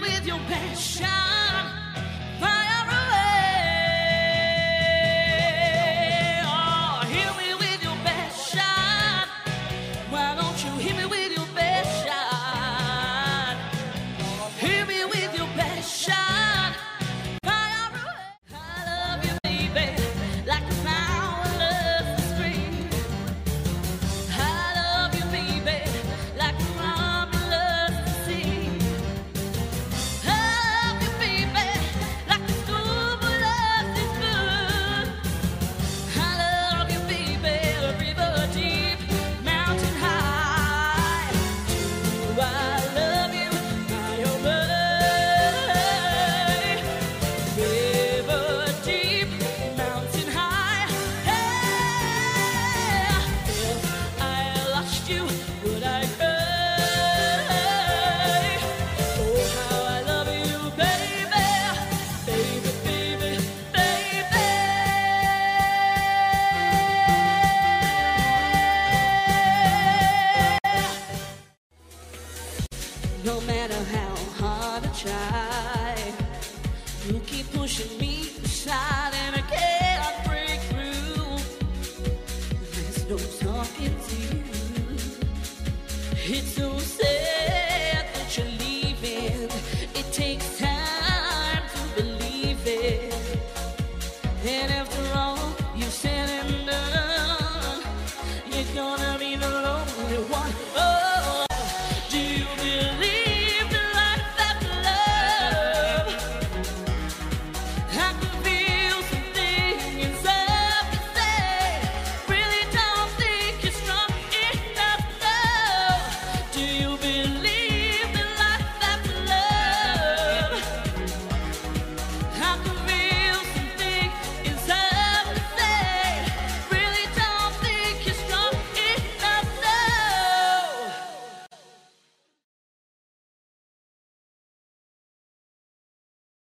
with your passion. Fire away. Oh, heal me with your passion. Why don't you heal me with your passion? Heal me with your passion. Fire away. I love you, baby, like the power loves the stream. I love you, baby, like the rumble loves the sea. I love you, baby, like the scuba loves the food. I love you, baby, river deep, mountain high. Do I love you, my own way? River deep, mountain high. Hey, if I lost you, would I cry? Oh, how I love you, baby, baby, baby, baby. No matter how hard I try, you keep pushing me aside and I can't break through. There's no talking to you. It's so sad.